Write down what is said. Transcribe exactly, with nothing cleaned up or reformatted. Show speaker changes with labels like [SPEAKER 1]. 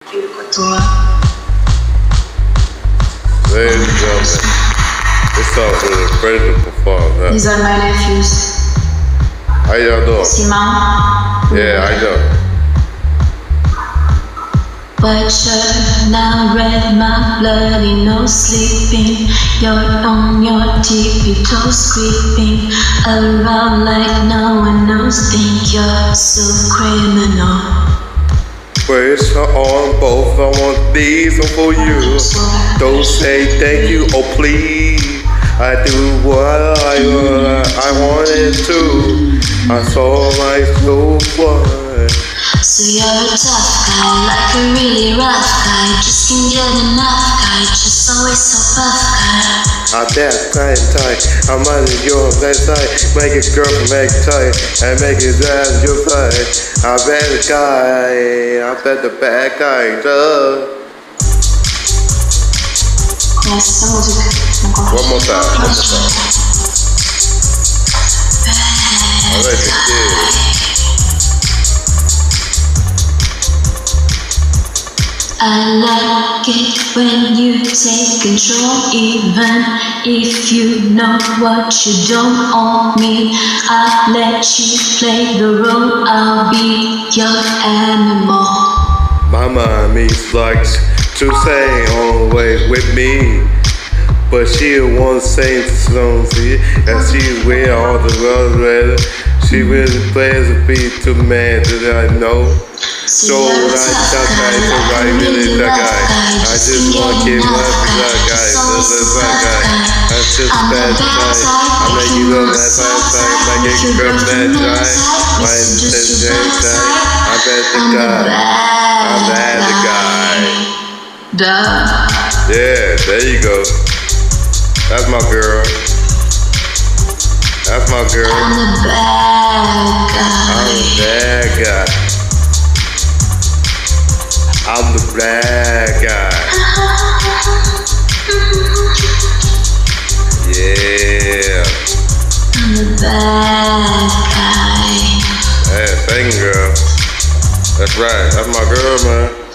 [SPEAKER 1] Ladies and gentlemen, it's up with a ready to perform. Huh?
[SPEAKER 2] These are my nephews.
[SPEAKER 1] How y'all doing?
[SPEAKER 2] Simon.
[SPEAKER 1] Yeah, I know.
[SPEAKER 2] White shirt, now red, my bloody nose sleeping. You're on your tippy toes creeping around like no one knows. Think you're so criminal.
[SPEAKER 1] Wish on both, I want these for you. Don't say thank you, oh please. I do what I, uh, I wanted to. I saw my soul one.
[SPEAKER 2] So you're a tough guy, like a really rough guy. Just can't get enough guy, just always so buff guy.
[SPEAKER 1] I'm that tight and tight, I'm under your bedside. Make a girl make tight, and make it drive your fight. I bet the guy, I bet the bad guy does. One more time, one more time. I like the kid.
[SPEAKER 2] I like it when you take control, even if you know what you don't own me. I'll let you play the role, I'll be your animal.
[SPEAKER 1] My mommy likes to sing always with me, but she won't sing songs, and she wear all the roses. She really plays a beat to man that I know. So I that guy, so I really that guy. I just want to keep loving that guy. This is that guy. That's just bad guy. I make you look that bad guy. Make it grip that guy. My intention guy. I bet the guy. I'm bad the guy.
[SPEAKER 2] Duh.
[SPEAKER 1] Yeah, there you go. That's my girl. That's my girl.
[SPEAKER 2] I'm the bad guy.
[SPEAKER 1] I'm the bad guy. I'm the bad guy. Yeah.
[SPEAKER 2] I'm the bad guy.
[SPEAKER 1] Hey, thank you, girl. That's right. That's my girl, man.